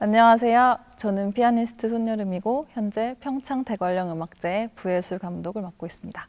안녕하세요. 저는 피아니스트 손여름이고 현재 평창대관령음악제의 부예술 감독을 맡고 있습니다.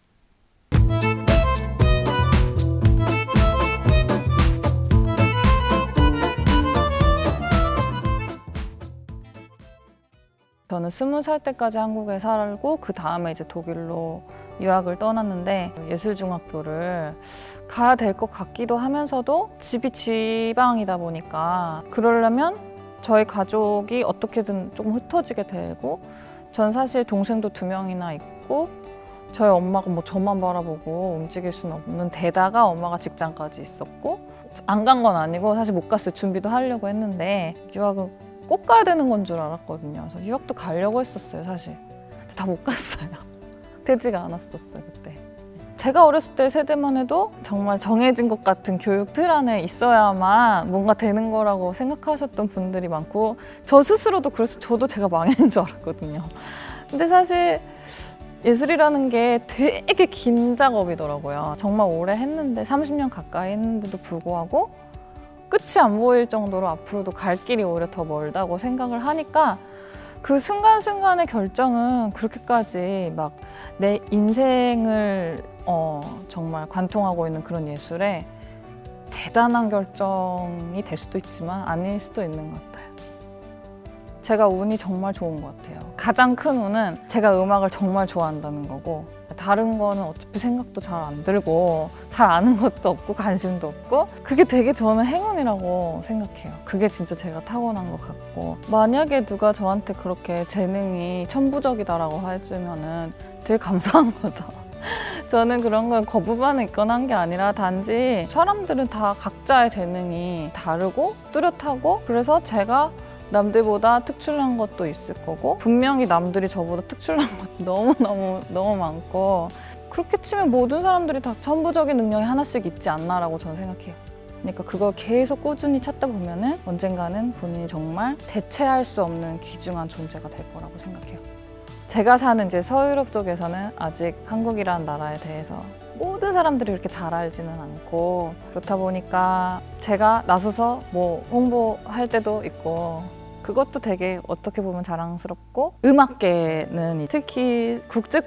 저는 20살 때까지 한국에 살고 그 다음에 이제 독일로 유학을 떠났는데 예술중학교를 가야 될 것 같기도 하면서도 집이 지방이다 보니까 그러려면 저희 가족이 어떻게든 조금 흩어지게 되고 전 사실 동생도 2명이나 있고 저희 엄마가 뭐 저만 바라보고 움직일 수는 없는 데다가 엄마가 직장까지 있었고 안 간 건 아니고 사실 못 갔어요. 준비도 하려고 했는데 유학은 꼭 가야 되는 건 줄 알았거든요. 그래서 유학도 가려고 했었어요, 사실. 근데 다 못 갔어요. 되지가 않았었어요, 그때. 제가 어렸을 때 세대만 해도 정말 정해진 것 같은 교육 틀 안에 있어야만 뭔가 되는 거라고 생각하셨던 분들이 많고 저 스스로도 그래서 저도 제가 망한 줄 알았거든요. 근데 사실 예술이라는 게 되게 긴 작업이더라고요. 정말 오래 했는데 30년 가까이 했는데도 불구하고 끝이 안 보일 정도로 앞으로도 갈 길이 오히려 더 멀다고 생각을 하니까 그 순간순간의 결정은 그렇게까지 막 내 인생을 정말 관통하고 있는 그런 예술에 대단한 결정이 될 수도 있지만 아닐 수도 있는 것 같아요. 제가 운이 정말 좋은 것 같아요. 가장 큰 운은 제가 음악을 정말 좋아한다는 거고 다른 거는 어차피 생각도 잘 안 들고 잘 아는 것도 없고 관심도 없고 그게 되게 저는 행운이라고 생각해요. 그게 진짜 제가 타고난 것 같고 만약에 누가 저한테 그렇게 재능이 천부적이다라고 해주면은 되게 감사한 거죠. 저는 그런 걸 거부반응 있거나 한 게 아니라 단지 사람들은 다 각자의 재능이 다르고 뚜렷하고 그래서 제가 남들보다 특출난 것도 있을 거고 분명히 남들이 저보다 특출난 것도 너무 많고 그렇게 치면 모든 사람들이 다 천부적인 능력이 하나씩 있지 않나라고 저는 생각해요. 그러니까 그걸 계속 꾸준히 찾다 보면은 언젠가는 본인이 정말 대체할 수 없는 귀중한 존재가 될 거라고 생각해요. 제가 사는 이제 서유럽 쪽에서는 아직 한국이라는 나라에 대해서 모든 사람들이 그렇게 잘 알지는 않고 그렇다 보니까 제가 나서서 뭐 홍보할 때도 있고 그것도 되게 어떻게 보면 자랑스럽고 음악계는 특히 국제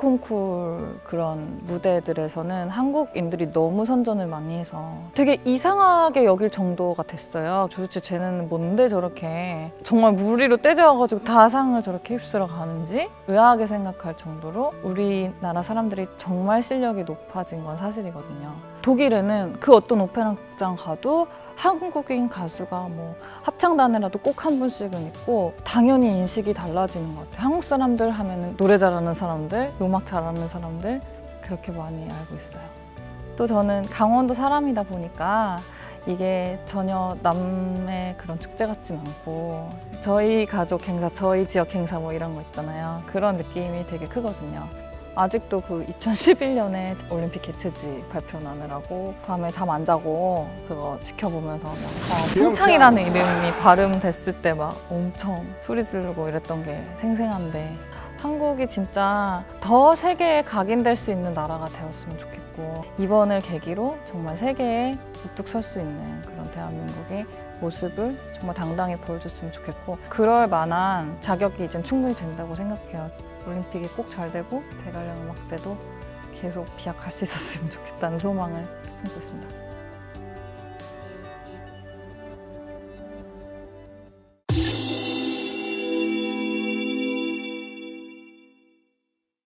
콩쿠르 그런 무대들에서는 한국인들이 너무 선전을 많이 해서 되게 이상하게 여길 정도가 됐어요. 도대체 쟤는 뭔데 저렇게 정말 무리로 떼져가지고 다 상을 저렇게 휩쓸어 가는지 의아하게 생각할 정도로 우리나라 사람들이 정말 실력이 높아진 건 사실이거든요. 독일에는 그 어떤 오페라 극장 가도 한국인 가수가 뭐 합창단이라도 꼭 한 분씩은 있고 당연히 인식이 달라지는 것 같아요. 한국 사람들 하면은 노래 잘하는 사람들, 음악 잘하는 사람들 그렇게 많이 알고 있어요. 또 저는 강원도 사람이다 보니까 이게 전혀 남의 그런 축제 같진 않고 저희 가족 행사, 저희 지역 행사 뭐 이런 거 있잖아요. 그런 느낌이 되게 크거든요. 아직도 그 2011년에 올림픽 개최지 발표하느라고 밤에 잠 안 자고 그거 지켜보면서 막 평창이라는 이름이 발음됐을 때 막 엄청 소리 지르고 이랬던 게 생생한데 한국이 진짜 더 세계에 각인될 수 있는 나라가 되었으면 좋겠고 이번을 계기로 정말 세계에 우뚝 설 수 있는 그런 대한민국의 모습을 정말 당당히 보여줬으면 좋겠고 그럴 만한 자격이 이젠 충분히 된다고 생각해요. 올림픽이 꼭 잘 되고 대관령 음악제도 계속 비약할 수 있었으면 좋겠다는 소망을 품고 있습니다.